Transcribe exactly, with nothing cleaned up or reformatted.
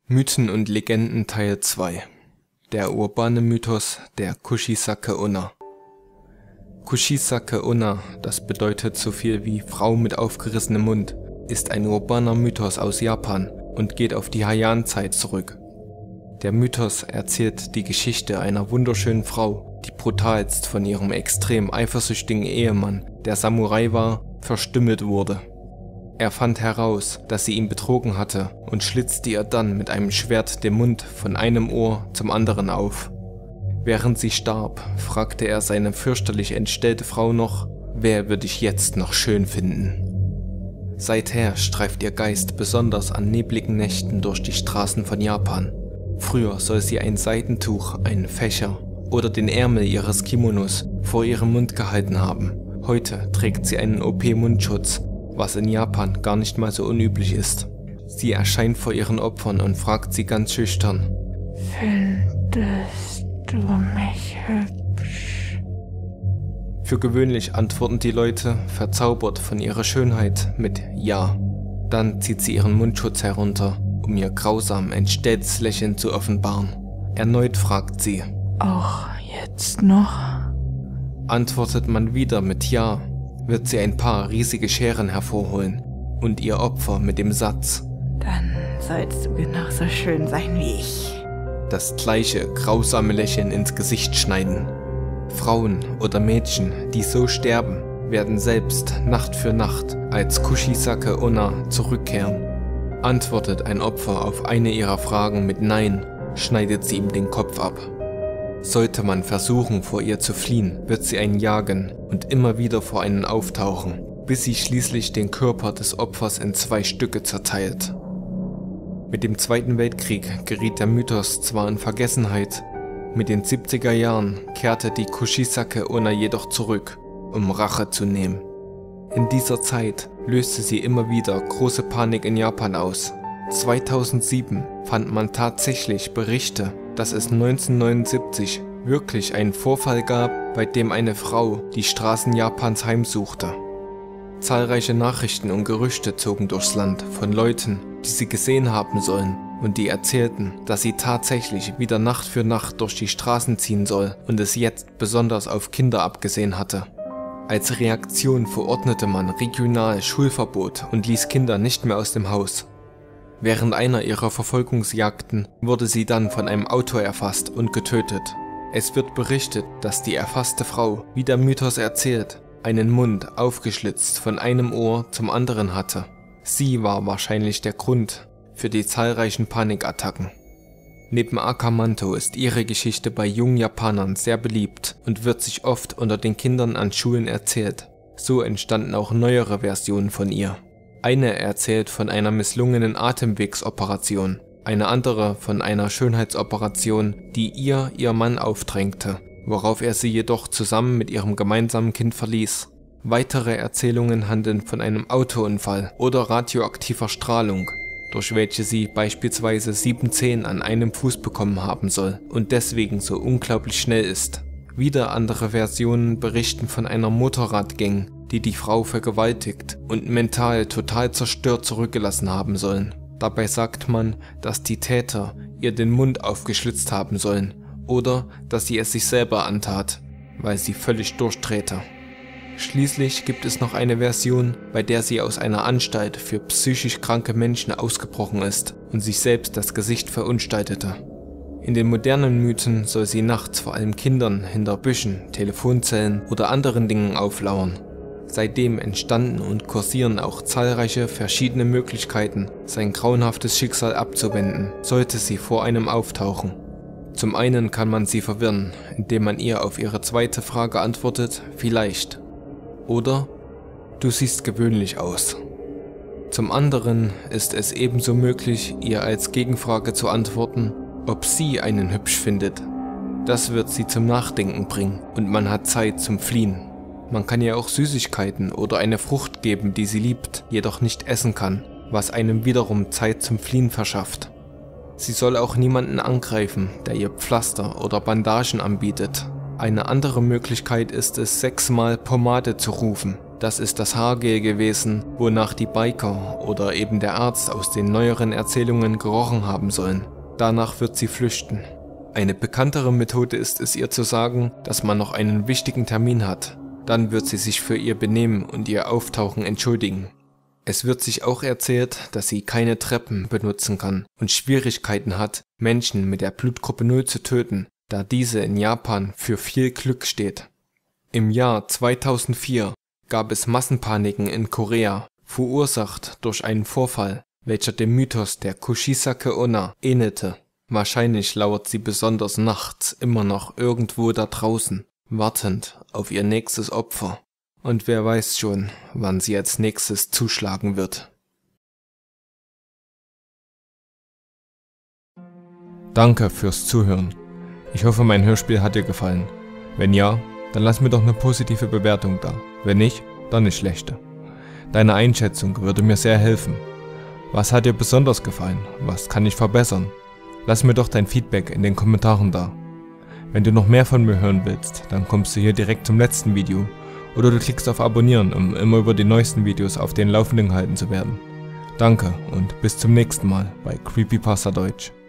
Mythen und Legenden Teil zwei. Der urbane Mythos der Kushisake-onna. Kushisake-onna, das bedeutet so viel wie Frau mit aufgerissenem Mund, ist ein urbaner Mythos aus Japan und geht auf die Heian-Zeit zurück. Der Mythos erzählt die Geschichte einer wunderschönen Frau, die brutalst von ihrem extrem eifersüchtigen Ehemann, der Samurai war, verstümmelt wurde. Er fand heraus, dass sie ihn betrogen hatte und schlitzte ihr dann mit einem Schwert den Mund von einem Ohr zum anderen auf. Während sie starb, fragte er seine fürchterlich entstellte Frau noch, wer würde ich jetzt noch schön finden? Seither streift ihr Geist besonders an nebligen Nächten durch die Straßen von Japan. Früher soll sie ein Seidentuch, einen Fächer oder den Ärmel ihres Kimonos vor ihrem Mund gehalten haben. Heute trägt sie einen O P-Mundschutz, was in Japan gar nicht mal so unüblich ist. Sie erscheint vor ihren Opfern und fragt sie ganz schüchtern: Findest du mich hübsch? Für gewöhnlich antworten die Leute, verzaubert von ihrer Schönheit, mit Ja. Dann zieht sie ihren Mundschutz herunter, um ihr grausam entstelltes Lächeln zu offenbaren. Erneut fragt sie: Auch jetzt noch? Antwortet man wieder mit Ja, wird sie ein paar riesige Scheren hervorholen und ihr Opfer mit dem Satz: Dann sollst du genauso schön sein wie ich. Das gleiche grausame Lächeln ins Gesicht schneiden. Frauen oder Mädchen, die so sterben, werden selbst Nacht für Nacht als Kushisake-onna zurückkehren. Antwortet ein Opfer auf eine ihrer Fragen mit Nein, schneidet sie ihm den Kopf ab. Sollte man versuchen, vor ihr zu fliehen, wird sie einen jagen und immer wieder vor einen auftauchen, bis sie schließlich den Körper des Opfers in zwei Stücke zerteilt. Mit dem Zweiten Weltkrieg geriet der Mythos zwar in Vergessenheit, mit den siebziger Jahren kehrte die Kushisake-onna jedoch zurück, um Rache zu nehmen. In dieser Zeit löste sie immer wieder große Panik in Japan aus. zweitausendsieben fand man tatsächlich Berichte, dass es neunzehnhundertneunundsiebzig wirklich einen Vorfall gab, bei dem eine Frau die Straßen Japans heimsuchte. Zahlreiche Nachrichten und Gerüchte zogen durchs Land von Leuten, die sie gesehen haben sollen und die erzählten, dass sie tatsächlich wieder Nacht für Nacht durch die Straßen ziehen soll und es jetzt besonders auf Kinder abgesehen hatte. Als Reaktion verordnete man regional Schulverbot und ließ Kinder nicht mehr aus dem Haus. Während einer ihrer Verfolgungsjagden wurde sie dann von einem Auto erfasst und getötet. Es wird berichtet, dass die erfasste Frau, wie der Mythos erzählt, einen Mund aufgeschlitzt von einem Ohr zum anderen hatte. Sie war wahrscheinlich der Grund für die zahlreichen Panikattacken. Neben Akamanto ist ihre Geschichte bei jungen Japanern sehr beliebt und wird sich oft unter den Kindern an Schulen erzählt. So entstanden auch neuere Versionen von ihr. Eine erzählt von einer misslungenen Atemwegsoperation, eine andere von einer Schönheitsoperation, die ihr ihr Mann aufdrängte, worauf er sie jedoch zusammen mit ihrem gemeinsamen Kind verließ. Weitere Erzählungen handeln von einem Autounfall oder radioaktiver Strahlung, durch welche sie beispielsweise sieben Zehen an einem Fuß bekommen haben soll und deswegen so unglaublich schnell ist. Wieder andere Versionen berichten von einer Motorradgang, die die Frau vergewaltigt und mental total zerstört zurückgelassen haben sollen. Dabei sagt man, dass die Täter ihr den Mund aufgeschlitzt haben sollen oder dass sie es sich selber antat, weil sie völlig durchdrehte. Schließlich gibt es noch eine Version, bei der sie aus einer Anstalt für psychisch kranke Menschen ausgebrochen ist und sich selbst das Gesicht verunstaltete. In den modernen Mythen soll sie nachts vor allem Kindern hinter Büschen, Telefonzellen oder anderen Dingen auflauern. Seitdem entstanden und kursieren auch zahlreiche verschiedene Möglichkeiten, sein grauenhaftes Schicksal abzuwenden, sollte sie vor einem auftauchen. Zum einen kann man sie verwirren, indem man ihr auf ihre zweite Frage antwortet, vielleicht. Oder: Du siehst gewöhnlich aus. Zum anderen ist es ebenso möglich, ihr als Gegenfrage zu antworten, ob sie einen hübsch findet. Das wird sie zum Nachdenken bringen und man hat Zeit zum Fliehen. Man kann ihr auch Süßigkeiten oder eine Frucht geben, die sie liebt, jedoch nicht essen kann, was einem wiederum Zeit zum Fliehen verschafft. Sie soll auch niemanden angreifen, der ihr Pflaster oder Bandagen anbietet. Eine andere Möglichkeit ist es, sechsmal Pomade zu rufen. Das ist das Haargel gewesen, wonach die Biker oder eben der Arzt aus den neueren Erzählungen gerochen haben sollen. Danach wird sie flüchten. Eine bekanntere Methode ist es, ihr zu sagen, dass man noch einen wichtigen Termin hat. Dann wird sie sich für ihr Benehmen und ihr Auftauchen entschuldigen. Es wird sich auch erzählt, dass sie keine Treppen benutzen kann und Schwierigkeiten hat, Menschen mit der Blutgruppe null zu töten, da diese in Japan für viel Glück steht. Im Jahr zweitausendvier gab es Massenpaniken in Korea, verursacht durch einen Vorfall, welcher dem Mythos der Kushisake Onna ähnelte. Wahrscheinlich lauert sie besonders nachts immer noch irgendwo da draußen, wartend auf ihr nächstes Opfer. Und wer weiß schon, wann sie als nächstes zuschlagen wird. Danke fürs Zuhören. Ich hoffe, mein Hörspiel hat dir gefallen. Wenn ja, dann lass mir doch eine positive Bewertung da. Wenn nicht, dann eine schlechte. Deine Einschätzung würde mir sehr helfen. Was hat dir besonders gefallen? Was kann ich verbessern? Lass mir doch dein Feedback in den Kommentaren da. Wenn du noch mehr von mir hören willst, dann kommst du hier direkt zum letzten Video oder du klickst auf Abonnieren, um immer über die neuesten Videos auf den Laufenden gehalten zu werden. Danke und bis zum nächsten Mal bei Creepypasta Deutsch.